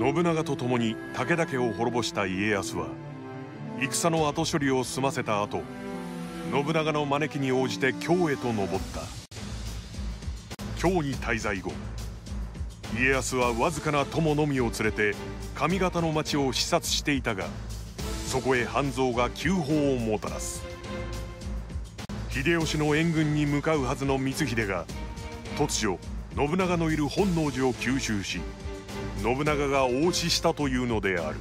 信長と共に武田家を滅ぼした家康は戦の後処理を済ませた後、信長の招きに応じて京へと登った。京に滞在後、家康はわずかな友のみを連れて上方の町を視察していたが、そこへ半蔵が急報をもたらす。秀吉の援軍に向かうはずの光秀が突如信長のいる本能寺を急襲し、信長が応死したというのである。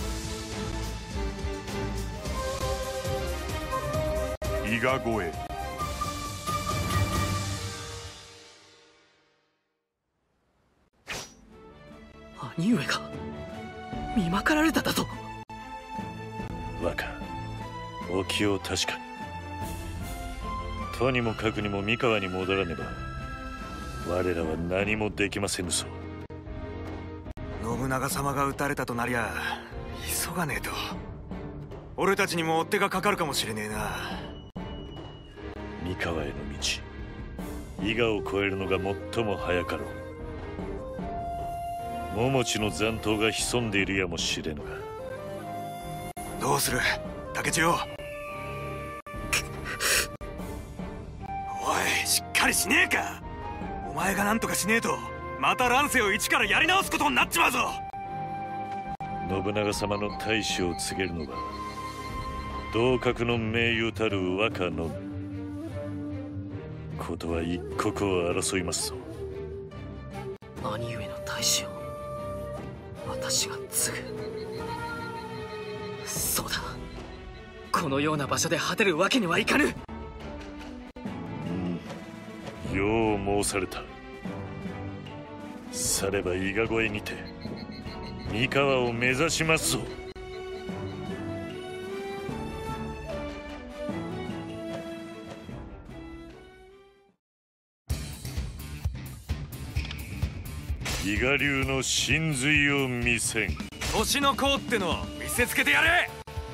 伊賀越え。 兄上が見まかられただと。 若、お気を確かに。とにもかくにも三河に戻らねば我らは何もできませぬぞ。 信長様が討たれたとなりゃ急がねえと。俺たちにも追っ手がかかるかもしれねえな。 三河への道、伊賀を越えるのが最も早かろう。桃地の残党が潜んでいるやもしれぬが。 どうする竹千代。おい、しっかりしねえか。お前が何とかしねえとまた乱世を一からやり直すことになっちまうぞ。 信長様の大志を告げるのは同格の盟友たる若のことは一刻を争いますぞ。 兄上の大志を私が継ぐ。そうだ、このような場所で果てるわけにはいかぬ。 よう申された。されば伊賀越えにて三河を目指しますぞ。伊賀流の神髄を見せん。 年の功ってのを見せつけてやれ。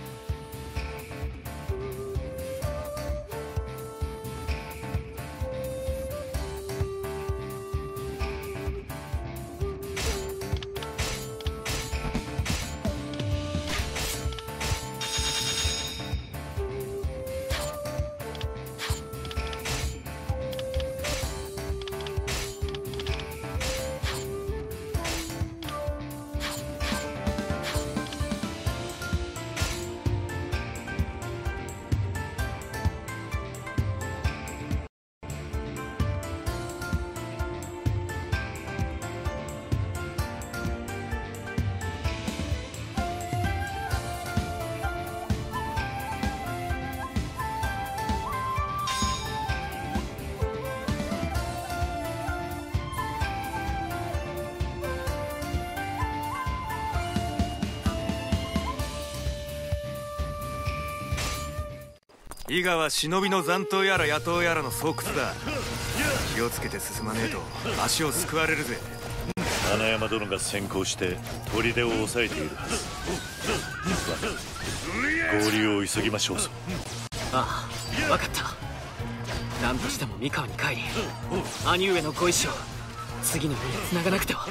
伊賀は忍びの残党やら野党やらの巣窟だ。気をつけて進まねえと足をすくわれるぜ。 穴山殿が先行して砦を押さえているはず。合流を急ぎましょうぞ。 ああ、分かった。何としても三河に帰り、兄上のご意志を次の世につながなくては。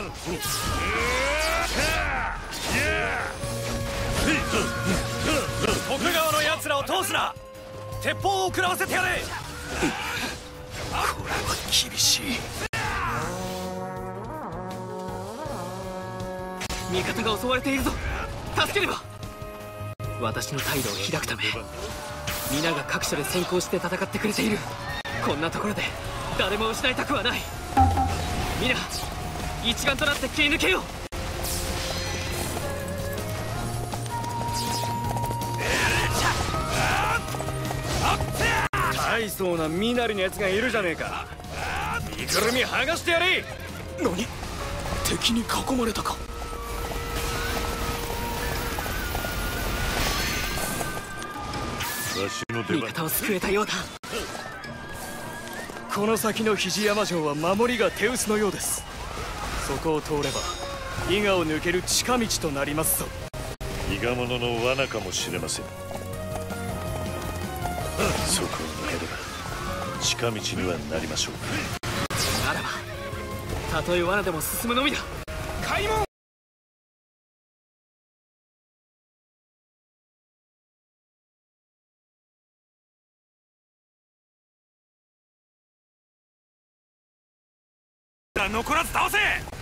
徳川の奴らを通すな。鉄砲を食らわせてやれ。これは厳しい。味方が襲われているぞ。助ければ。私の態度を開くため皆が各所で先行して戦ってくれている。こんなところで誰も失いたくはない。皆一丸となって切り抜けよう。 大層な身なりのやつがいるじゃねえか。身ぐるみ剥がしてやれ。 何、敵に囲まれたか。味方を救えたようだ。 この先の肘山城は守りが手薄のようです。そこを通れば伊賀を抜ける近道となりますぞ。 伊賀者の罠かもしれません。そこを抜ければ近道にはなりましょう。 ならばたとえ罠でも進むのみだ。開門。 ら残らず倒せ。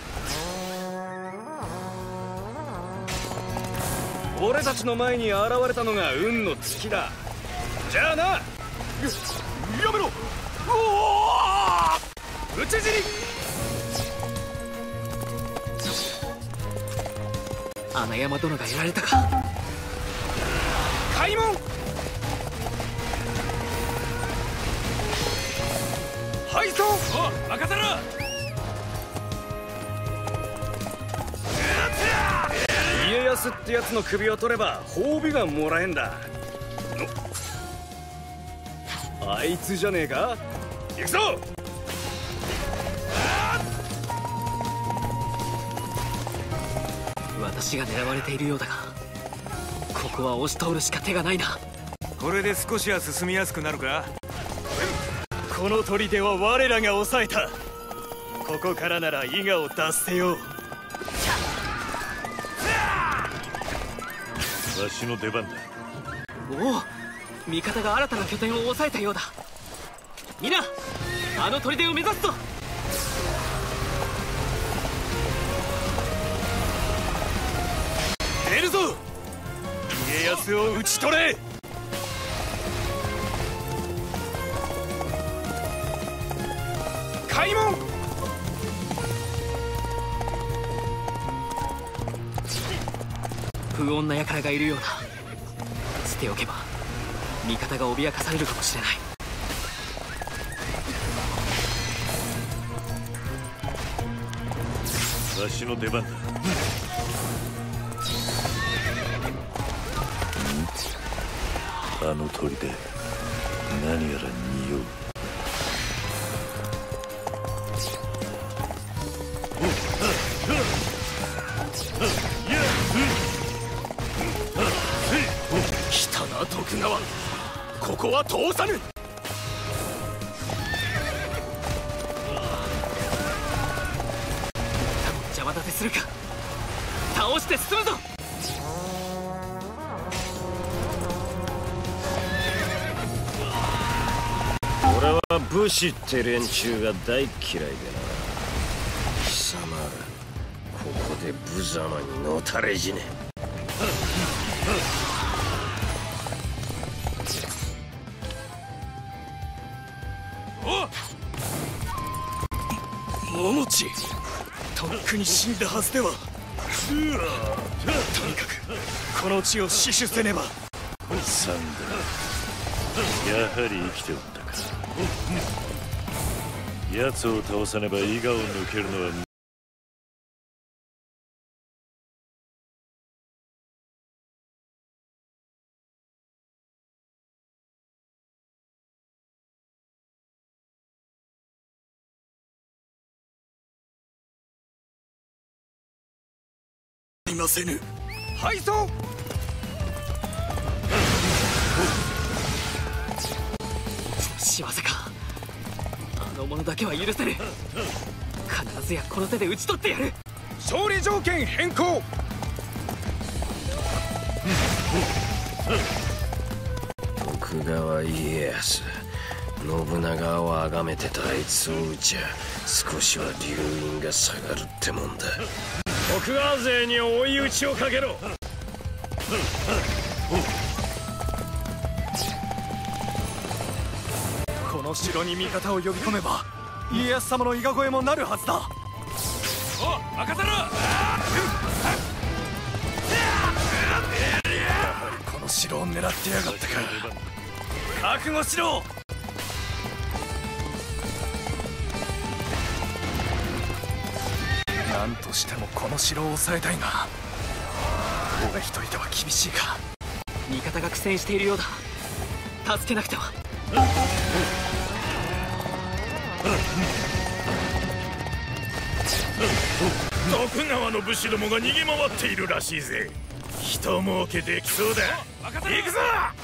俺たちの前に現れたのが運の尽きだ。じゃあな。やめろ。討ち死に。 穴山殿がやられたか。 開門。敗走。 任せろ。 家康ってやつの首を取れば褒美がもらえんだ。あいつじゃねえか。行くぞ。 私が狙われているようだが、ここは押し通るしか手がないな。 これで少しは進みやすくなるか。 この砦は我らが抑えた。ここからなら伊賀を脱せよう。 わしの出番だ。 おお、味方が新たな拠点を抑えたようだ。皆、あの砦を目指すぞ。 出るぞ。家康を討ち取れ。開門。 不穏な輩がいるようだ。捨ておけば味方が脅かされるかもしれない。 わしの出番だ。あの砦、何やら匂う。 来たな徳川。ここは通さぬ。 邪魔立てするか。倒して進むぞ。 俺は武士って連中が大嫌いでな。貴様、ここで無様にのたれ死ね。 桃地、とっくに死んだはずでは。とにかくこの地を死守せねば。 サンダー、やはり生きておったか。奴を倒さねば伊賀を抜けるのはいませぬ。敗走。 仕業か。あの者だけは許せぬ。必ずやこの手で討ち取ってやる。 勝利条件変更。 徳川家康、信長を崇めてたあいつを討ちゃ少しは留飲が下がるってもんだ。徳川勢に追い打ちをかけろ。 この城に味方を呼び込めば家康様の伊賀越えもなるはずだ。 お、任せろ。 やはりこの城を狙ってやがったか。覚悟しろ。何としてもこの城を抑えたいが、俺一人では厳しいか。 味方が苦戦しているようだ。助けなくては。 徳川の武士どもが逃げ回っているらしいぜ。人儲けできそうだ。行くぞ。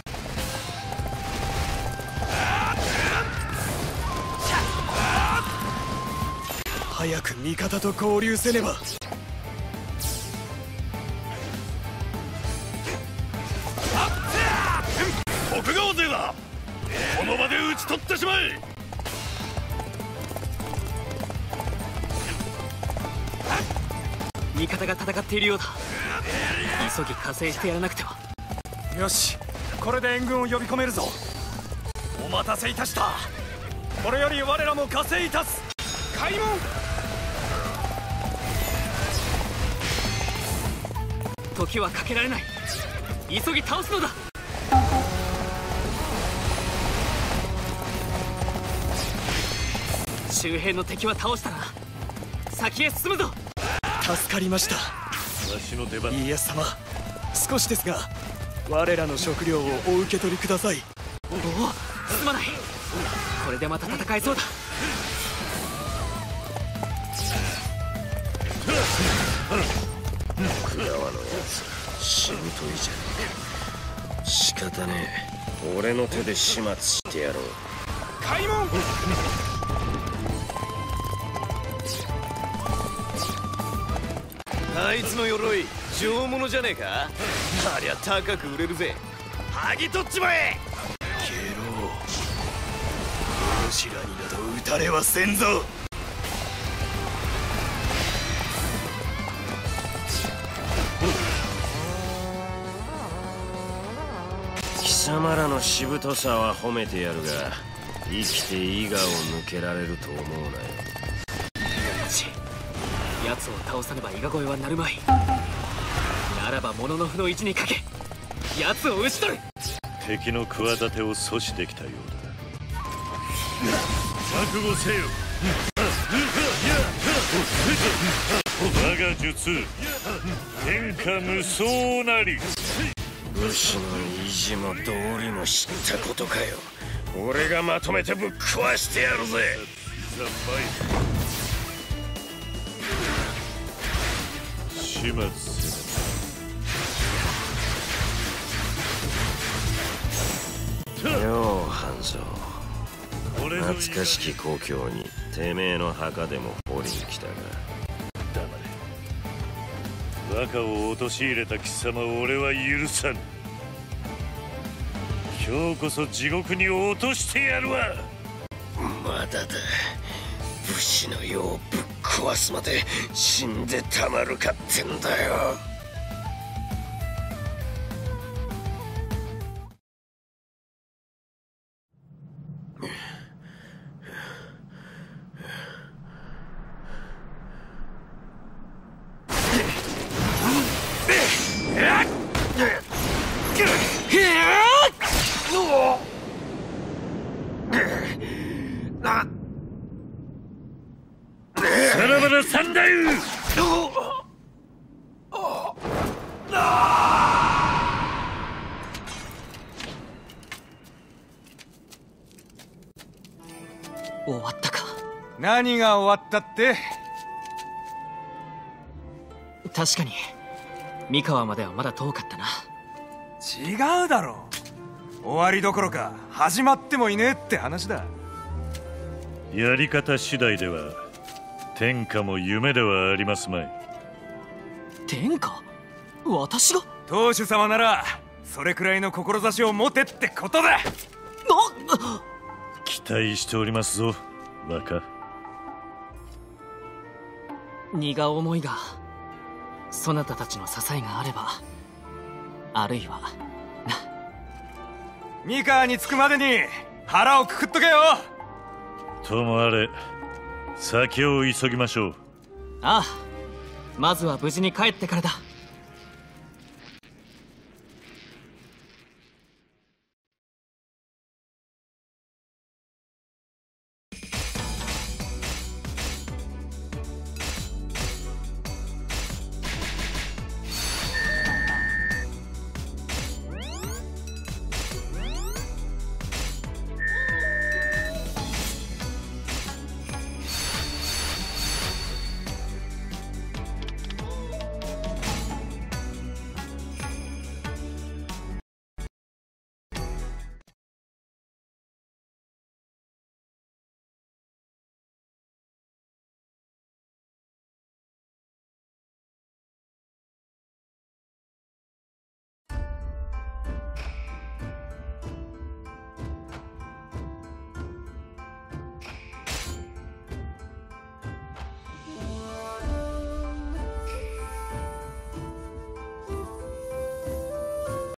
早く味方と合流せねば。 徳川勢だ。この場で討ち取ってしまえ。 味方が戦っているようだ。急ぎ加勢してやらなくては。 よし、これで援軍を呼び込めるぞ。お待たせいたした。これより我らも加勢いたす。開門。 時はかけられない。急ぎ倒すのだ。周辺の敵は倒したな。先へ進むぞ。 助かりました。 わしの出番。 家康様、少しですが我らの食料をお受け取りください。 おお、すまない。これでまた戦えそうだ。 奥川のやつしぶといじゃねえか。仕方ねえ、俺の手で始末してやろう。 開門。 あいつの鎧上物じゃねえか。ありゃ高く売れるぜ。剥ぎ取っちまえ。 ゲロウ、しらになど撃たれはせんぞ。 貴様らのしぶとさは褒めてやるが、生きて伊賀を抜けられると思うなよ。 奴を倒さねば伊賀越えはなるまい。ならばもののふの位置にかけ奴を討ち取る。 敵の企てを阻止できたようだ。覚悟せよ。我が術天下無双なり。 武士の意地も道理も知ったことかよ。俺がまとめてぶっ壊してやるぜ。 始末せねば。 よう半蔵、 俺の懐かしき故郷にてめえの墓でも掘りに来たが。 黙れ。若を陥れた貴様を俺は許さぬ。今日こそ地獄に落としてやるわ。 まだだ。武士の世をぶっ壊すまで死んでたまるかってんだよ。 さらばだ三太夫。 終わったか。 何が終わったって。 確かに三河まではまだ遠かったな。 違うだろう。終わりどころか始まってもいねえって話だ。 やり方次第では天下も夢ではありますまい。 天下？私が？ 当主様ならそれくらいの志を持てってことだ。 期待しておりますぞ若。 荷が重いがそなたたちの支えがあれば、あるいはな。 三河に着くまでに腹をくくっとけよ。 ともあれ先を急ぎましょう。 ああ、まずは無事に帰ってからだ。